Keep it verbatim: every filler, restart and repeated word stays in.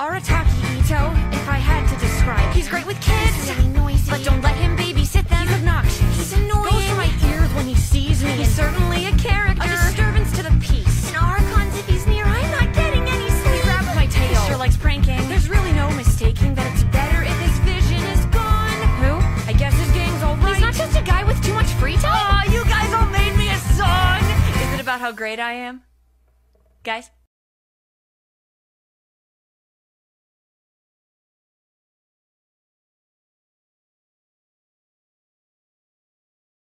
Arataki Ito, if I had to describe. He's great with kids, he's really noisy, but don't let him babysit them. He's obnoxious, he's annoying, goes for my ears when he sees me. He's certainly a character, a disturbance to the peace. In Archons, if he's near, I'm not getting any sleep. He grabs my tail, he sure likes pranking. There's really no mistaking that it's better if his vision is gone. Who? I guess his gang's alright. He's not just a guy with too much free time. Aw, you guys all made me a song! Is it about how great I am? Guys?